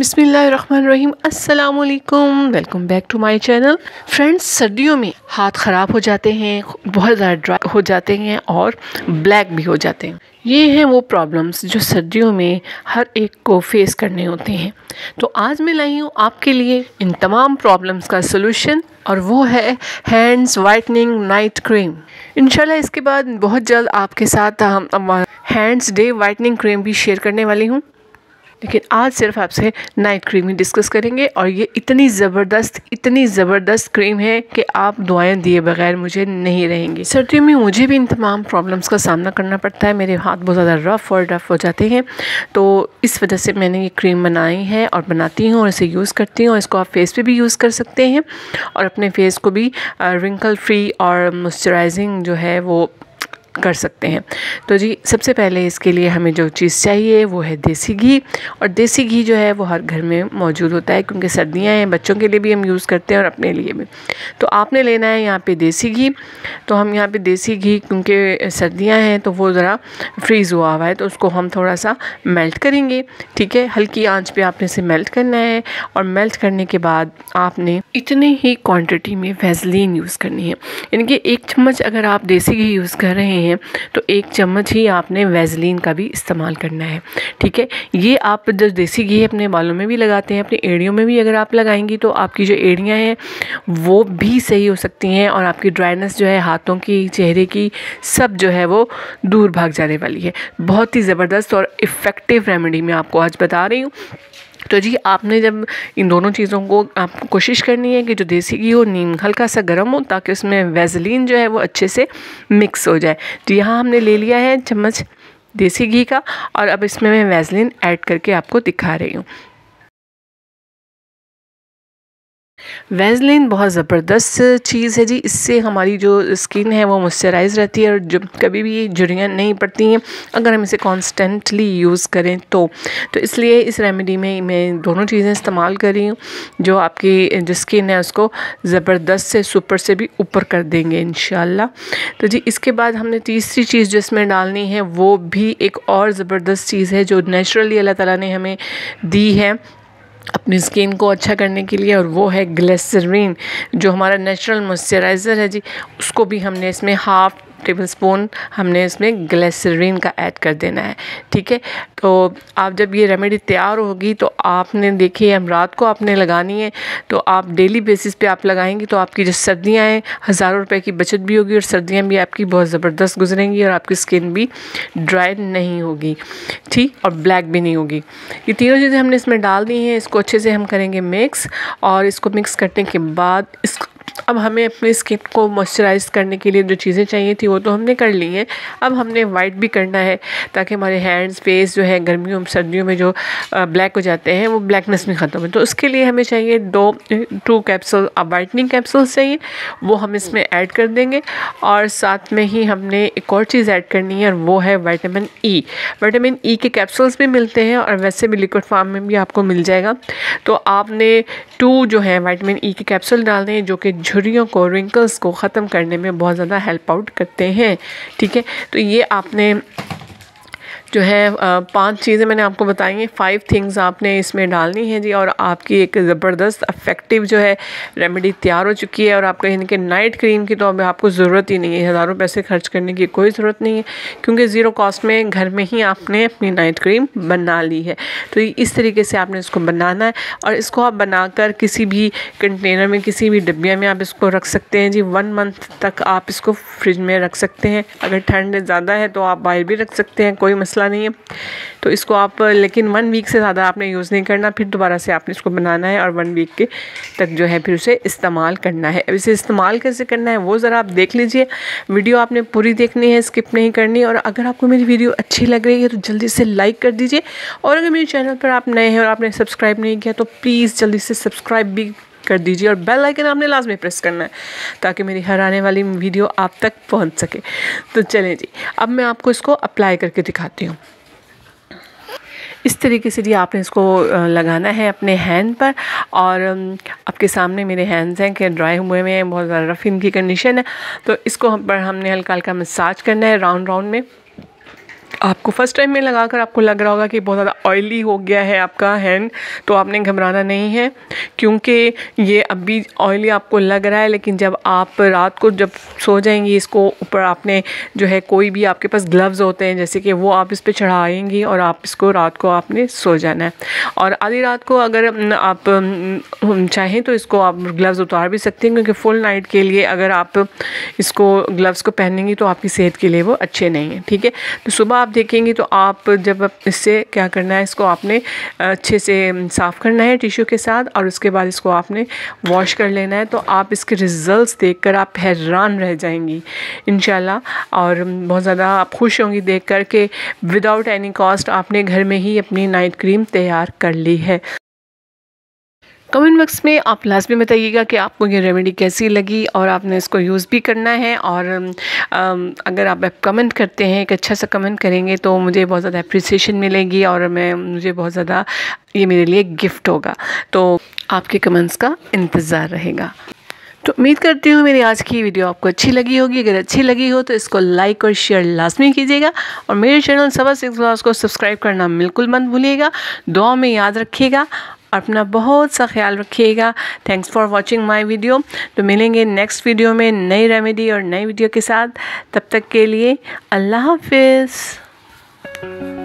बिस्मिल्लाहिर्रहमानिर्रहीम, अस्सलाम वालेकुम, welcome back to my channel. Friends, सर्दियों में हाथ ख़राब हो जाते हैं, बहुत ज़्यादा ड्राई हो जाते हैं और ब्लैक भी हो जाते हैं। ये हैं वो प्रॉब्लम्स जो सर्दियों में हर एक को फेस करने होते हैं। तो आज मैं लाई हूँ आपके लिए इन तमाम प्रॉब्लम्स का सलूशन, और वो है हैंड्स वाइटनिंग नाइट क्रीम। इंशाल्लाह इसके बाद बहुत जल्द आपके साथ हम हैंड्स डे वाइटनिंग क्रीम भी शेयर करने वाली हूँ, लेकिन आज सिर्फ आपसे नाइट क्रीम ही डिस्कस करेंगे। और ये इतनी ज़बरदस्त क्रीम है कि आप दुआएं दिए बगैर मुझे नहीं रहेंगे। सर्दियों में मुझे भी इन तमाम प्रॉब्लम्स का सामना करना पड़ता है। मेरे हाथ बहुत ज़्यादा रफ़ हो जाते हैं, तो इस वजह से मैंने ये क्रीम बनाई है और बनाती हूँ और इसे यूज़ करती हूँ। और इसको आप फेस पे भी यूज़ कर सकते हैं और अपने फेस को भी रिंकल फ्री और मॉइस्चराइजिंग जो है वो कर सकते हैं। तो जी, सबसे पहले इसके लिए हमें जो चीज़ चाहिए वो है देसी घी। और देसी घी जो है वो हर घर में मौजूद होता है, क्योंकि सर्दियां हैं, बच्चों के लिए भी हम यूज़ करते हैं और अपने लिए भी। तो आपने लेना है यहाँ पे देसी घी। तो हम यहाँ पे देसी घी, क्योंकि सर्दियां हैं तो वो ज़रा फ्रीज़ हुआ हुआ है, तो उसको हम थोड़ा सा मेल्ट करेंगे। ठीक है, हल्की आंच पे आपने इसे मेल्ट करना है। और मेल्ट करने के बाद आपने इतनी ही क्वांटिटी में वैसलीन यूज़ करनी है, यानी कि 1 चम्मच अगर आप देसी घी यूज़ कर रहे हैं तो 1 चम्मच ही आपने वैसलीन का भी इस्तेमाल करना है। ठीक है, ये आप जो देसी घी अपने बालों में भी लगाते हैं, अपनी एड़ियों में भी अगर आप लगाएंगी तो आपकी जो एड़ियाँ हैं वो भी सही हो सकती हैं, और आपकी ड्राइनेस जो है हाथों की, चेहरे की, सब जो है वो दूर भाग जाने वाली है। बहुत ही ज़बरदस्त और इफ़ेक्टिव रेमेडी मैं आपको आज बता रही हूँ। तो जी, आपने जब इन दोनों चीज़ों को आप कोशिश करनी है कि जो देसी घी हो नीम हल्का सा गर्म हो, ताकि उसमें वैसलीन जो है वो अच्छे से मिक्स हो जाए। तो यहाँ हमने ले लिया है चम्मच देसी घी का, और अब इसमें मैं वैसलीन ऐड करके आपको दिखा रही हूँ। वैसलीन बहुत ज़बरदस्त चीज़ है जी। इससे हमारी जो स्किन है वो मॉइस्चराइज रहती है और जो कभी भी झुर्रियाँ नहीं पड़ती हैं अगर हम इसे कॉन्स्टेंटली यूज़ करें तो इसलिए इस रेमेडी में मैं दोनों चीज़ें इस्तेमाल कर रही हूँ, जो आपकी जो स्किन है उसको ज़बरदस्त से सुपर से भी ऊपर कर देंगे इंशाल्लाह। तो जी, इसके बाद हमने तीसरी चीज़ जो इसमें डालनी है वो भी एक और ज़बरदस्त चीज़ है, जो नेचुरली अल्लाह ताला ने हमें दी है अपनी स्किन को अच्छा करने के लिए, और वो है ग्लिसरीन, जो हमारा नेचुरल मॉइस्चराइज़र है जी। उसको भी हमने इसमें 1/2 टेबल स्पून हमने इसमें ग्लिसरीन का ऐड कर देना है। ठीक है, तो आप जब ये रेमेडी तैयार होगी तो आपने देखिए, हम रात को आपने लगानी है, तो आप डेली बेसिस पे आप लगाएंगी तो आपकी जो सर्दियाँ हैं हज़ारों रुपए की बचत भी होगी, और सर्दियाँ भी आपकी बहुत ज़बरदस्त गुजरेंगी, और आपकी स्किन भी ड्राई नहीं होगी, ठीक, और ब्लैक भी नहीं होगी। ये तीनों चीज़ें हमने इसमें डाल दी हैं। इसको अच्छे से हम करेंगे मिक्स, और इसको मिक्स करने के बाद अब हमें अपनी स्किन को मॉइस्चराइज करने के लिए जो चीज़ें चाहिए थी वो तो हमने कर ली हैं। अब हमने वाइट भी करना है, ताकि हमारे हैंड्स फेस जो है गर्मियों सर्दियों में जो ब्लैक हो जाते हैं वो ब्लैकनेस भी ख़त्म है। तो उसके लिए हमें चाहिए 2 कैप्सूल वाइटनिंग कैप्सूल्स चाहिए, वो हम इसमें ऐड कर देंगे। और साथ में ही हमने एक और चीज़ ऐड करनी है, और वो है विटामिन ई। विटामिन ई के कैप्सूल्स भी मिलते हैं और वैसे भी लिक्विड फॉर्म में भी आपको मिल जाएगा। तो आपने 2 जो है विटामिन ई के कैप्सूल डालने हैं, जो कि झुर्रियों को, रिंकल्स को ख़त्म करने में बहुत ज़्यादा हेल्प आउट करते हैं। ठीक है, तो ये आपने जो है 5 चीज़ें मैंने आपको बताई हैं, 5 थिंग्स आपने इसमें डालनी है जी, और आपकी एक ज़बरदस्त इफेक्टिव जो है रेमेडी तैयार हो चुकी है। और आपका यानी कि नाइट क्रीम की तो अब आपको ज़रूरत ही नहीं है, हज़ारों पैसे खर्च करने की कोई ज़रूरत नहीं है, क्योंकि ज़ीरो कॉस्ट में घर में ही आपने अपनी नाइट क्रीम बना ली है। तो इस तरीके से आपने इसको बनाना है, और इसको आप बनाकर किसी भी कंटेनर में, किसी भी डिब्बिया में आप इसको रख सकते हैं जी। 1 मंथ तक आप इसको फ्रिज में रख सकते हैं। अगर ठंड ज़्यादा है तो आप बाहर भी रख सकते हैं, कोई मसला नहीं है। तो इसको आप, लेकिन 1 वीक से ज़्यादा आपने यूज़ नहीं करना, फिर दोबारा से आपने इसको बनाना है और 1 वीक के तक जो है फिर उसे इस्तेमाल करना है। अब इसे इस्तेमाल कैसे करना है वो ज़रा आप देख लीजिए। वीडियो आपने पूरी देखनी है, स्किप नहीं करनी। और अगर आपको मेरी वीडियो अच्छी लग रही है तो जल्दी से लाइक कर दीजिए, और अगर मेरे चैनल पर आप नए हैं और आपने सब्सक्राइब नहीं किया तो प्लीज़ जल्दी से सब्सक्राइब भी कर दीजिए, और बेल आइकन आपने लाजमी प्रेस करना है, ताकि मेरी हर आने वाली वीडियो आप तक पहुंच सके। तो चलें जी, अब मैं आपको इसको अप्लाई करके दिखाती हूँ। इस तरीके से जी आपने इसको लगाना है अपने हैंड पर, और आपके सामने मेरे हैंड्स हैं कि ड्राई हुए हैं, बहुत ज़्यादा रफ़ इनकी कंडीशन है। तो इसको हमने हल्का हल्का मसाज करना है राउंड राउंड में। आपको फर्स्ट टाइम में लगाकर आपको लग रहा होगा कि बहुत ज़्यादा ऑयली हो गया है आपका हैंड, तो आपने घबराना नहीं है, क्योंकि ये अभी ऑयली आपको लग रहा है, लेकिन जब आप रात को जब सो जाएंगी, इसको ऊपर आपने जो है कोई भी आपके पास ग्लव्स होते हैं जैसे कि वो आप इस पर चढ़ाएंगी और आप इसको रात को आपने सो जाना है। और आधी रात को अगर आप चाहें तो इसको आप ग्लव्स उतार भी सकते हैं, क्योंकि फुल नाइट के लिए अगर आप इसको ग्लव्स को पहनेंगी तो आपकी सेहत के लिए वो अच्छे नहीं हैं, ठीक है। तो सुबह आप देखेंगे तो आप जब इससे क्या करना है, इसको आपने अच्छे से साफ़ करना है टिश्यू के साथ, और उसके बाद इसको आपने वॉश कर लेना है। तो आप इसके रिज़ल्ट्स देखकर आप हैरान रह जाएंगी इंशाल्लाह, और बहुत ज़्यादा आप खुश होंगी देख कर के विदाउट एनी कॉस्ट आपने घर में ही अपनी नाइट क्रीम तैयार कर ली है। कमेंट बॉक्स में आप लाजमी बताइएगा कि आपको ये रेमेडी कैसी लगी और आपने इसको यूज़ भी करना है। और अगर आप कमेंट करते हैं, एक अच्छा सा कमेंट करेंगे तो मुझे बहुत ज़्यादा अप्रिसिएशन मिलेगी, और मुझे बहुत ज़्यादा ये मेरे लिए गिफ्ट होगा। तो आपके कमेंट्स का इंतज़ार रहेगा। तो उम्मीद करती हूँ मेरी आज की वीडियो आपको अच्छी लगी होगी। अगर अच्छी लगी हो तो इसको लाइक और शेयर लाजमी कीजिएगा, और मेरे चैनल सबा सिक्स ब्लॉग्स को सब्सक्राइब करना बिल्कुल मत भूलिएगा। दुआ में याद रखिएगा, अपना बहुत सा ख्याल रखिएगा। Thanks for watching my video. तो मिलेंगे नेक्स्ट वीडियो में नई रेमेडी और नई वीडियो के साथ। तब तक के लिए अल्लाह हाफिज़।